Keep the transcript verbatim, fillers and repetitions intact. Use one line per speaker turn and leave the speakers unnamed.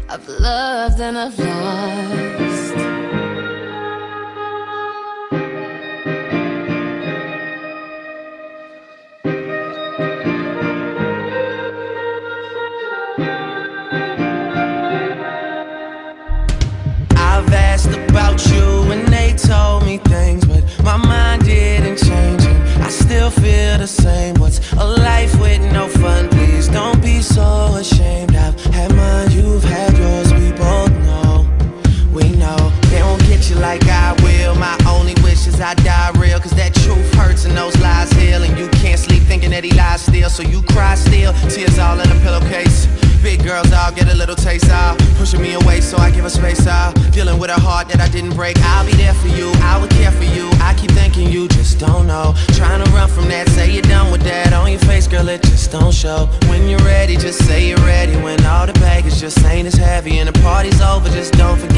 I've loved and I've lost.
I've asked about you and they told me things, but my mind didn't change and I still feel the same. What's a life with no fun? Please don't be so ashamed. I've had mine, you've had yours, we both know. We know they won't get you like I will. My only wish is I die real, cause that truth hurts and those lies heal. And you can't sleep thinking that he lies still, so you cry still, tears all in a pillowcase. Big girls all get a little taste out, pushing me away so I give her space out. Dealing with a heart that I didn't break. I'll be there for you, I would care for you. I keep thinking you just don't know. Trying to run from that, say you're done with that. On your face, girl, it just don't show. When you're ready, just say you're ready. When all the baggage just ain't as heavy and the party's over, just don't forget